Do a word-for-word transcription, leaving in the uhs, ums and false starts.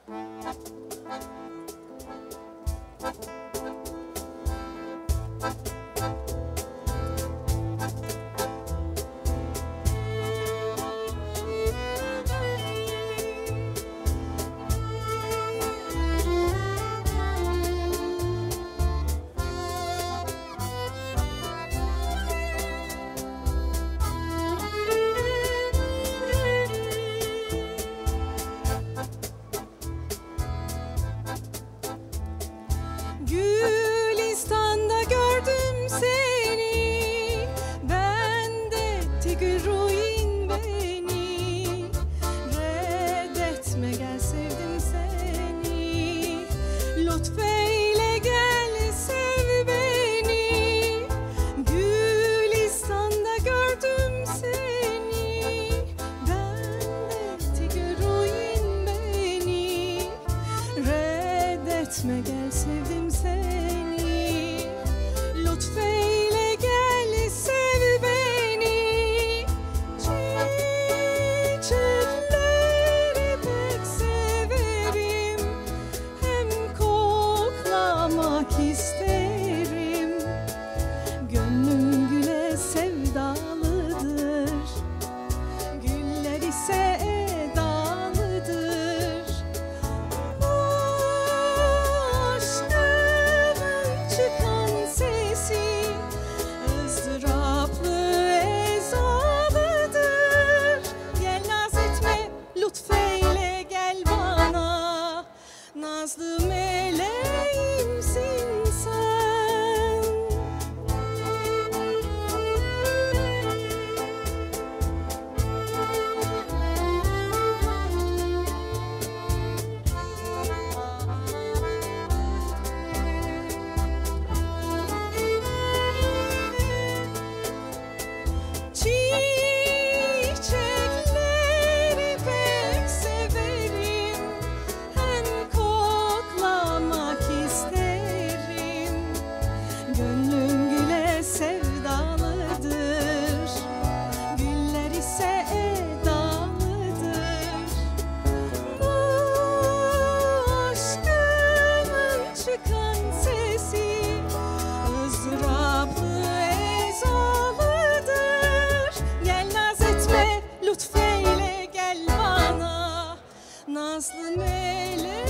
Gülistan'da gördüm seni, bendeki ruin beni. Reddetme gel sevdim seni, lütfeyle gel sev beni. Gülistan'da gördüm seni, bendeki ruin beni. Reddetme gel sevdim seni, lütfeyle gel sev beni. Çiçekleri pek severim, hem koklamak isterim. Gönlüm güle sevdalıdır, güller ise edalıdır. Çıkan sesi ızdıraplı ezalıdır. Gel naz etme lütfeyle gel bana, nazlı meleğimsin sen. Çiçekleri pek severim, hem koklamak isterim. Gönlüm güle sevdalıdır, güller ise edalıdır. Bu aşkımın çıkan sesi ızdıraplı ezalıdır. Gel naz etme lütfeyle gel bana, nazlı meleğimsin